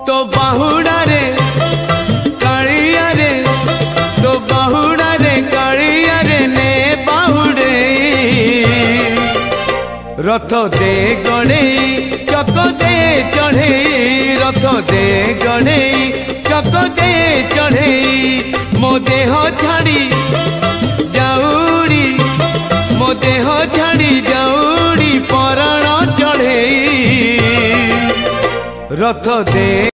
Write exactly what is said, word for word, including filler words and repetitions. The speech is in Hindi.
तो बाहुड़ा रे कालिया रे तो बाहुड़ा रे कालिया रे ने बाहुड़े रथ दे गणे चक दे चढ़े रथ दे गणे चक दे चढ़े मो देह छाड़ी जाऊड़ी मो देह छाड़ी जाऊड़ी पराण चढ़े रथ दे।